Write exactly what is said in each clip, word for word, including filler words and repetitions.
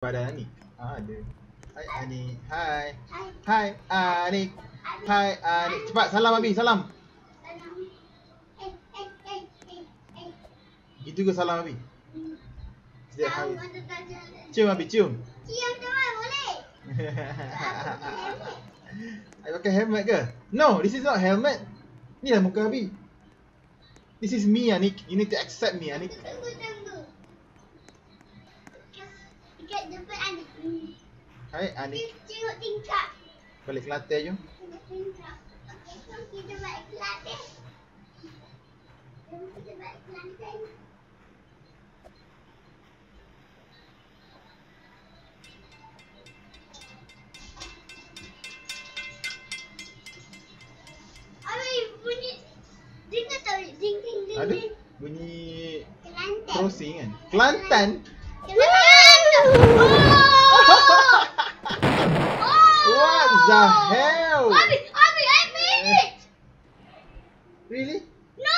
Pada Anik. Ah, ada. Hai Anik. Hai. Hai Anik. Hai Anik. Cepat salam Abi, salam. Gitu ke salam Abi? Setiap hari. Cium Abi, cium. Cium teman boleh. Abi pakai helmet ke? No, this is not helmet. Ni lah muka Abi. This is me Anik. You need to accept me Anik. Tunggu, tunggu. Dekat depan Anik. Hai Anik. Tengok tingkap. Balik Kelantan jom. Tengok tingkap. Okey, jom kita balik Kelantan. Jom kita balik Kelantan. Abi, bunyi. Dengar tak? Ding, ding, ding, Ada ding. bunyi Kelantan. crossing kan? Kelantan. Kelantan. What the hell? Abi, Abi, I made it. Really? No.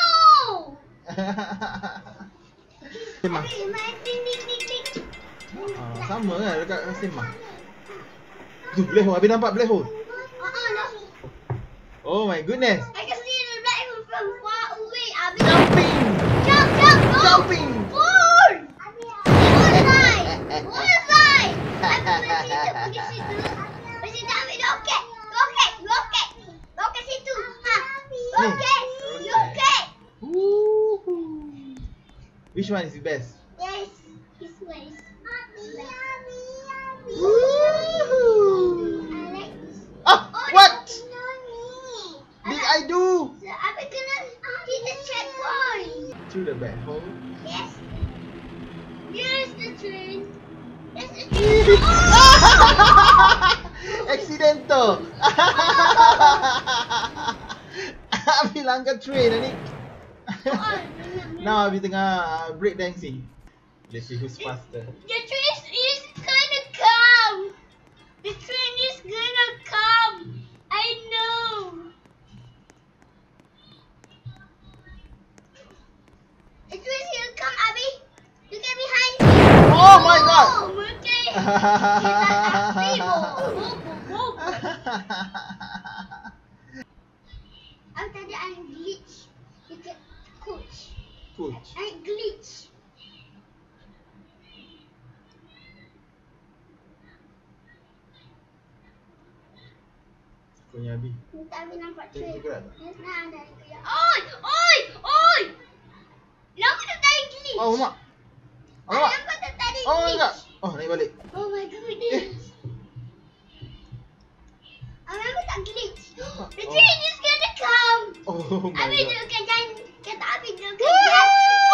Semah. Abi, main ding, ding, ding, ding. Ah, sama kan dekat Semah. Tu black hole. Habis nampak black hole. Ah, ah, no. Oh my goodness. I can see the black hole from far away. Abi, Jumping. jump, jump, go. Jumping. Bullseye. Bullseye. Bullseye. Abi, mesti kita pergi situ. Mesti kita ambil roket. Roket, roket. Roket situ. Ha. Roket. Roket. Woohoo. Which one is the best? Yes. This one is Abi, Abi, Abi. Woohoo. I like this. Ah, Oh, what no, me. did I do? So, Abi kena hit the checkpoint. Through the black hole. Yes. Here's the train. There's the train. Accidental. Abi langgar train ni. Now Abi tengah uh, break dancing. Let's see who's faster. The train is gonna come. The train is gonna come. I know. The train is gonna come, Abi. Look at behind you. Oh my god. Oh, okay. Abi, bo, bo, bo, bo. Aku tadi ada glitch dekat coach. Coach. I glitch. Punya Abi. Minta Abi nampak Tengok train. juga tak? Yes, nah, ada kerja. Oi, oi, oi. Lama tu tadi glitch. Oh mak. Oh Ah, mak. nampak tu tadi Oh glitch. enggak. Oh naik balik. Oh my goodness. Ah, nampak tak glitch. The Oh. train is gonna come. Oh my Abi god. dudukkan jangan kata Abi dudukkan jangan.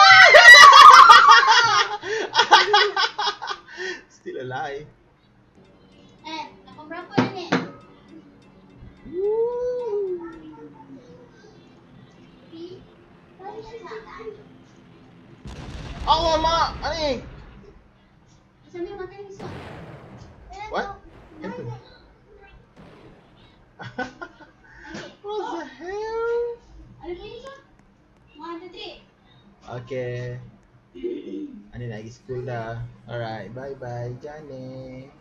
Still alive. Eh, lapan berapa ni? Woo. Allah mak, Anik. Sambil makan risot. What? What the hell? Ada risot? One, two, three. Okay. Anik nak pergi school dah. Alright, bye bye Jane.